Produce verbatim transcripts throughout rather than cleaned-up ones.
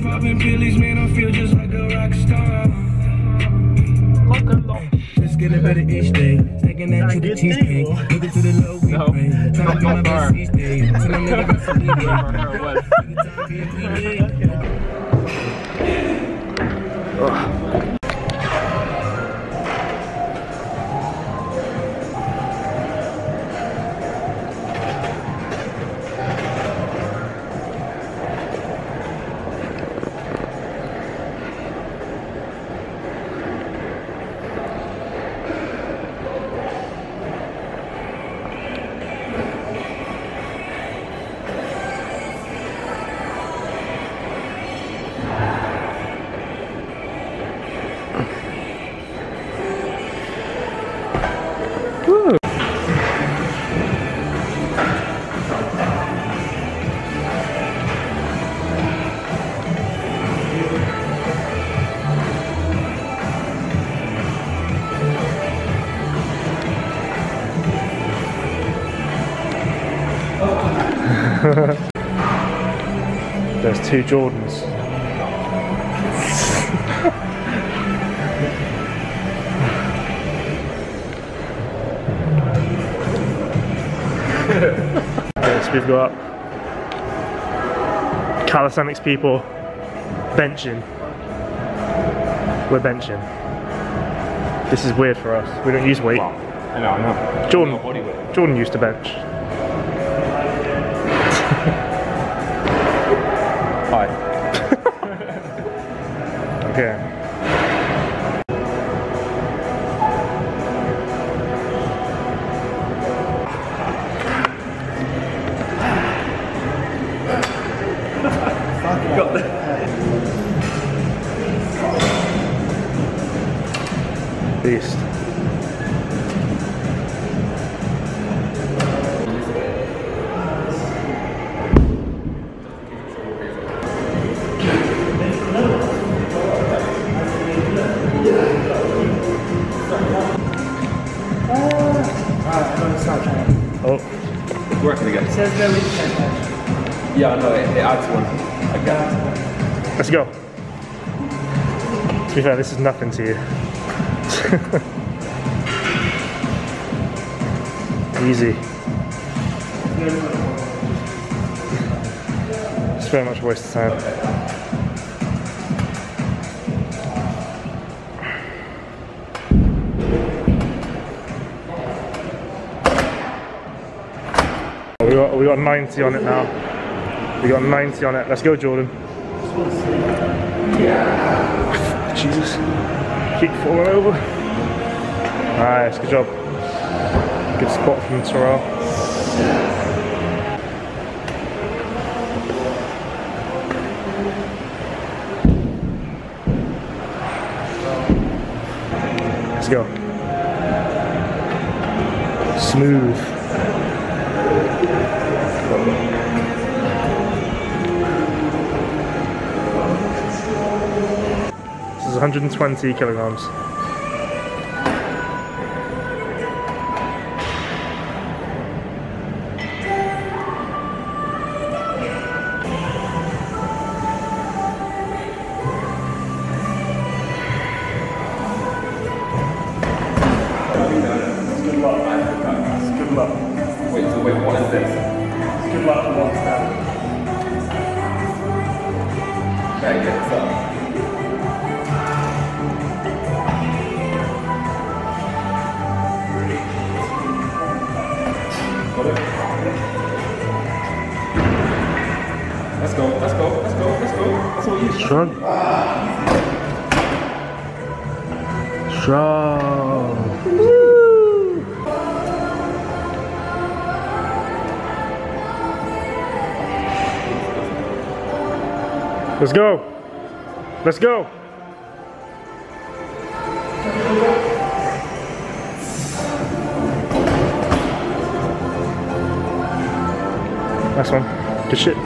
Popping pillies, man, I feel just like a rock star. Just getting better each day. Taking that to the cheesecake. Looking to the low we pray. Trying to get my best each day. Till I'm never gonna see There's two Jordans. Yes, we've got calisthenics people benching. We're benching. This is weird for us. We don't use weight. Wow. I know, I know. Jordan, no body weight. Jordan used to bench. Hi. Okay. Got the Beast. Oh. It's working again. It says no intent. Yeah, I know, it, it adds one. I get it. Let's go. To be fair, this is nothing to you. Easy. It's very much a waste of time. We got, we got ninety on it now. We got ninety on it. Let's go, Jordan. Jesus. Keep falling over. Nice, good job. Good spot from Terrell. Let's go. Smooth. This is one hundred twenty kilograms. Good luck. Good luck. Wait, so wait, what is this? Good luck for one stand. Better get this up. Got it? Let's go, let's go, let's go, let's go. That's what you should. Strong. Strong. Woo. Let's go. Let's go. Nice one. Good shit.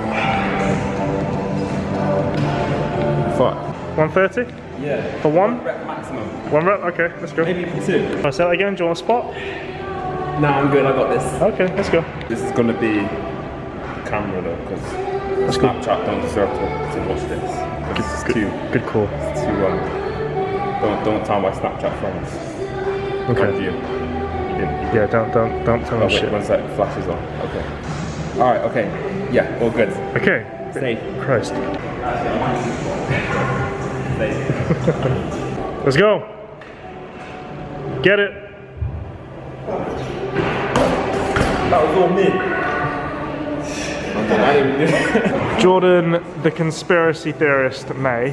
Fuck. one thirty? Yeah. For one? One rep maximum. One rep? Okay, let's go. Maybe two. Want to say that again? Do you want a spot? No, I'm good, I got this. Okay, let's go. This is gonna be camera though, because Snapchat don't deserve to, to watch this. It's Good, too, good call. it's too, um, don't, don't tell my Snapchat friends. Okay. Friend you. You didn't. Yeah, don't don't don't tell Oh, me wait, shit. one sec, flashes on. Okay. Alright, okay. Yeah, all good. Okay. Stay. Christ. Stay. Let's go. Get it. That was all me. Okay, I didn't even do it. Jordan, the conspiracy theorist, may.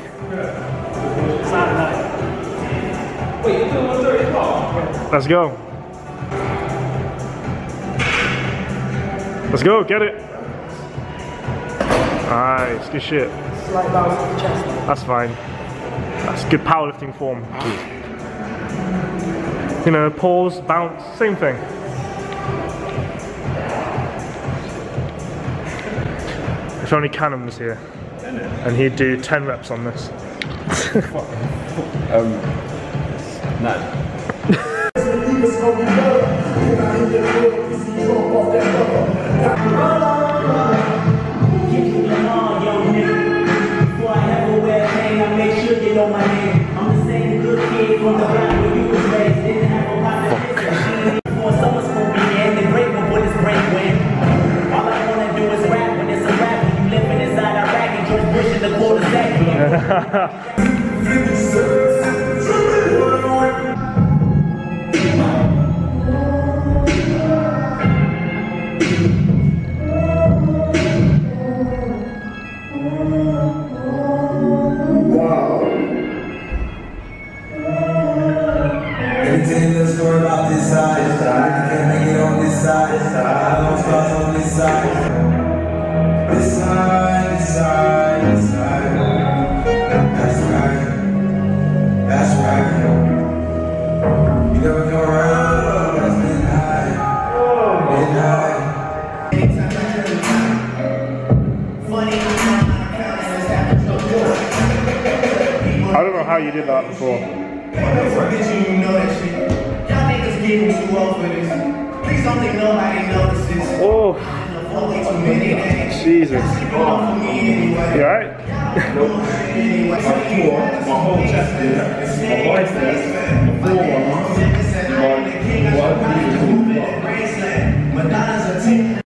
Wait, you're doing one thirty as well? Let's go. Let's go, get it. Nice, good shit. Slight bounce on the chest. That's fine. That's good powerlifting form. You know, pause, bounce, same thing. If only Cannon was here, and he'd do ten reps on this. Um, none. I don't know how you did that before. Oh, Jesus. You alright? My core, my whole chest is, my biceps, my forearms, my what?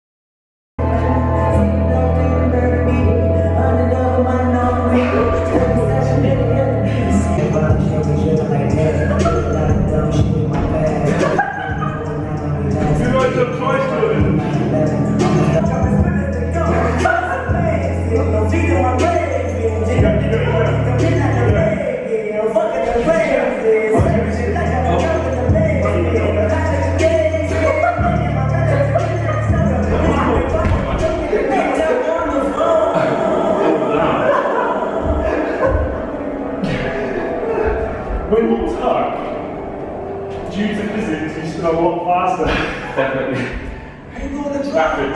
When you tuck, due to physics, you spin a lot faster. Definitely. How you going to drop? Backward.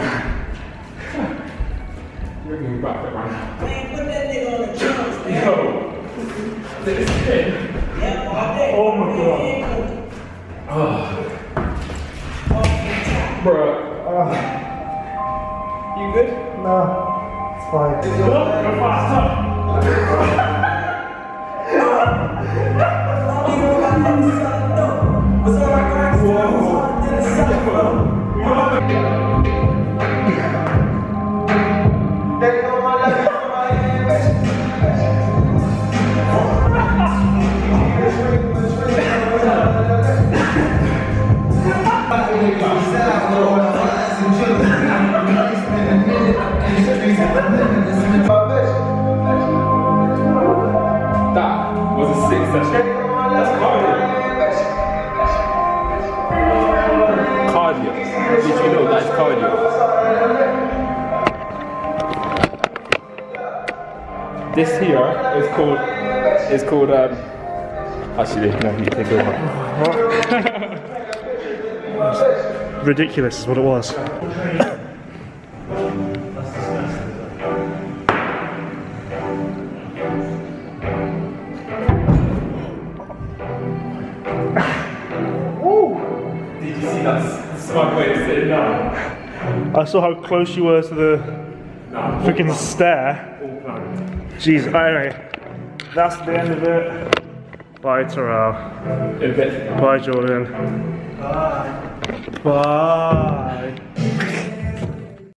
You're going backward right now. Man, put that nigga on the drums, man. Yo! This is it. Yeah, all day. Oh my god. Oh. Bro. Uh. You good? No, it's fine. Go, go faster. That was a six session. That's cardio. Cardio. Did you know that's cardio? This here is called is called um actually no you take over. Ridiculous is what it was. Did you see that smug way to sit down? I saw how close you were to the Nah, freaking stair. all planned. Jeez, anyway, that's the end of it. Bye, Terrell. In a bit. Bye, Jordan. Bye. Bye.